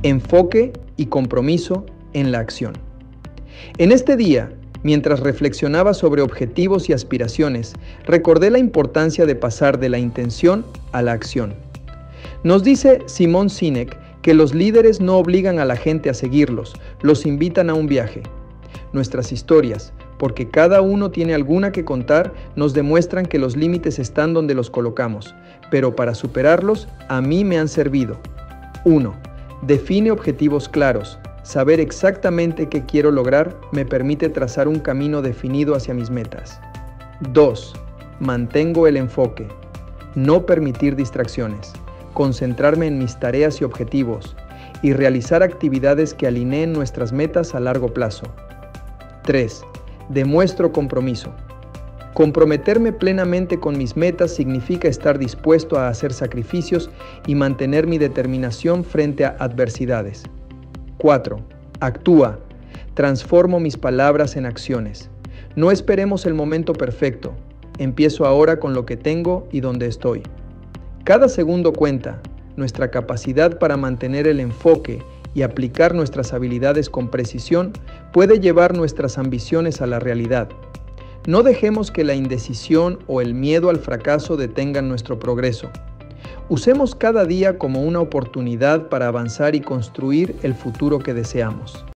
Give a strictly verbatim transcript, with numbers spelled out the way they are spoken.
enfoque y compromiso en la acción. En este día, mientras reflexionaba sobre objetivos y aspiraciones, recordé la importancia de pasar de la intención a la acción. Nos dice Simón Sinek que los líderes no obligan a la gente a seguirlos, los invitan a un viaje. Nuestras historias, porque cada uno tiene alguna que contar, nos demuestran que los límites están donde los colocamos, pero para superarlos, a mí me han servido. uno. Define objetivos claros. Saber exactamente qué quiero lograr me permite trazar un camino definido hacia mis metas. dos. Mantengo el enfoque. No permitir distracciones. Concentrarme en mis tareas y objetivos y realizar actividades que alineen nuestras metas a largo plazo. tres. Demuestro compromiso. Comprometerme plenamente con mis metas significa estar dispuesto a hacer sacrificios y mantener mi determinación frente a adversidades. cuatro. Actúa. Transformo mis palabras en acciones. No esperemos el momento perfecto. Empiezo ahora con lo que tengo y donde estoy. Cada segundo cuenta. Nuestra capacidad para mantener el enfoque y aplicar nuestras habilidades con precisión puede llevar nuestras ambiciones a la realidad. No dejemos que la indecisión o el miedo al fracaso detengan nuestro progreso. Usemos cada día como una oportunidad para avanzar y construir el futuro que deseamos.